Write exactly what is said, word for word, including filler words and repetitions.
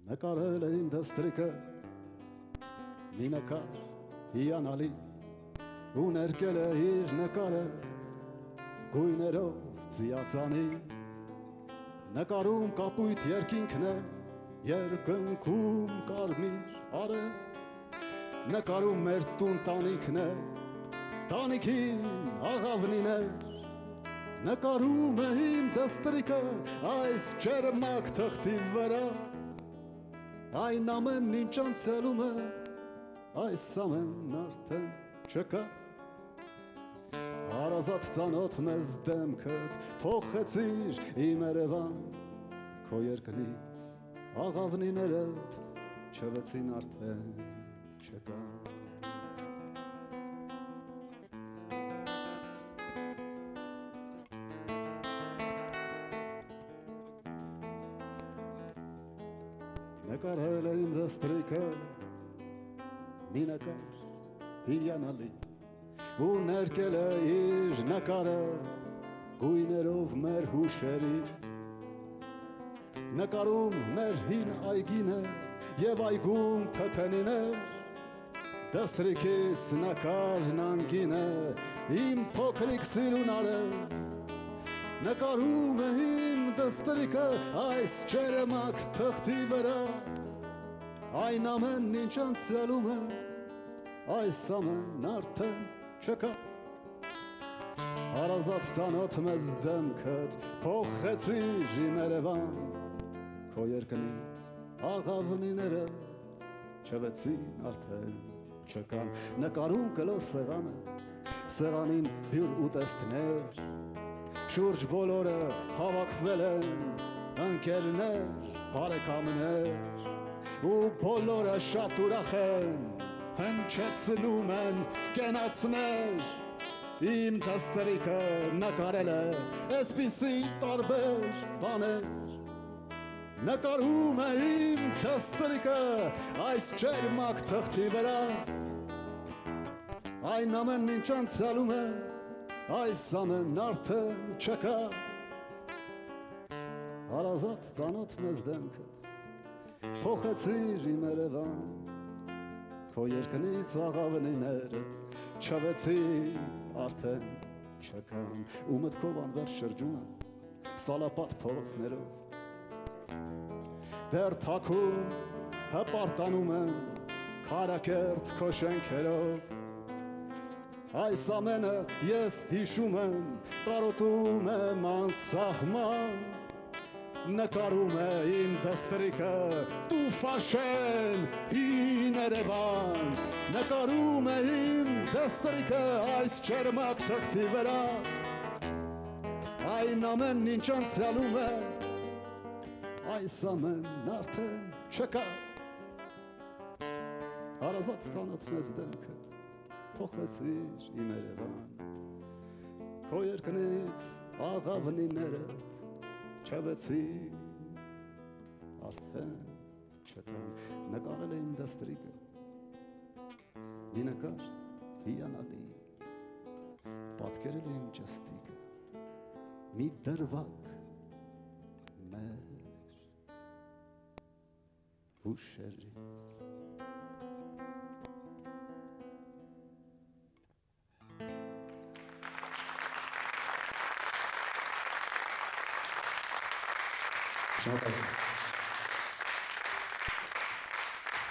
նկարել է իմ դստրիկը մի նկար հիանալի ու ներկել է իր նկարը գույներով ձիածանի նկարում կապույտ երկինքն է երկնքում կարմիր արը նկարում մեր տուն տանիքն է տանիքին աղավնիներ նկարում է իմ դստրիկը այս ջերմակ թղթի վրա այն ամեն ինչ անցյալում է այս ամեն արդեն չկա հարազատ ծանոթ մեզ դեմքդ փոխեցիր իմ Երևան քո երկնից աղավնիներդ չվեցին արդեն չկա նկարել է իմ դստրիկը մի նկար հիանալի ու ներկել է իր նկարը գույներով մեր հուշերի նկարում մեր հին այգին է և այգում թթենին է դստրիկիս նկարն անգին է իմ փոքրիկ սիրունարը նկարում է իմ դստրիկը այս ջերմակ թղթի վրա այն ամեն ինչ անցյալում է այս ամեն արդեն չկա հարազատ ծանոթ մեզ դեմքդ փոխեցիր իմ Երևան քո երկնից աղավնիները չվեցին արդեն չկան նկարում կլոր սեղանը սեղանին բյուր ուտեստներ շուրջ բոլորը հավաքվել են ընկերներ բարեկամներ ու բոլորը շատ ուրախ են հնչեցնում են կենացներ իմ դստրիկը նկարել է այսպիսի տարբեր բաներ նկարում է իմ դստրիկը այս ջերմակ թղթի վրա այն ամեն ինչ անցյալում է այս ամեն արդեն չկա հարազատ ծանոթ մեզ դեմքդ փոխեցիր իմ Երևան քո երկնից աղավնիներդ չվեցին արդեն չկան ու մտքով անվերջ շրջում եմ սալապատ փողոցներով դեռ թաքուն հպարտանում եմ քարակերտ քո շենքերով այս ամենը ես հիշում եմ տարոտում եմ անսահման նկարում է իմ դստրիկը տուֆաշեն հին Երևան նկարում է իմ դստրիկը այս ջերմակ թղթի վրա այն ամեն ինչ անցյալում է այս ամեն արդեն չկա հարազատ ծանոթ մեզ դեմքդ փոխեցիր իմ Երևան քո երկնից աղավնիներդ չվեցին արդեն չկան նկարել է իմ դստրիկը մի նկար հիանալի պատկերել է իմ ջստիկը մի դրվագ մեր հուշերից Շնորհակալ եմ